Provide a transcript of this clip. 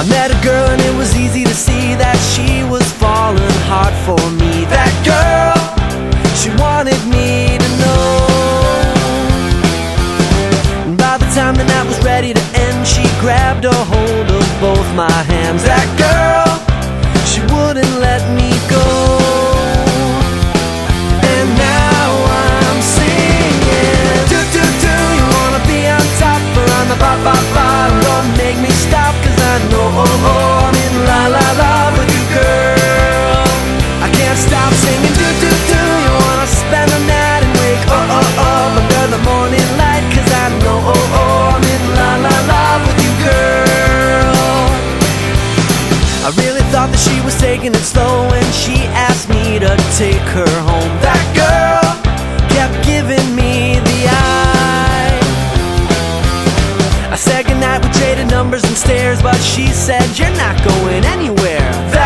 I met a girl and it was easy to see that she was falling hard for me. That girl, she wanted me to know. And by the time the night was ready to end, she grabbed a hold of both my hands. That girl, she wouldn't let me go. And now I'm singing, do do do, you wanna be on top or on the bottom? Don't make me stop, cause I know I'm in la la love with you, girl. I can't stop singing, do do do, you wanna spend the night and wake up under the morning light, cause I know I'm in la la love with you, girl. I really thought that she was taking it slow when she asked me to take her home. That girl kept giving me the eye. I said goodnight, we traded numbers and stares, but she said, you're not going anywhere.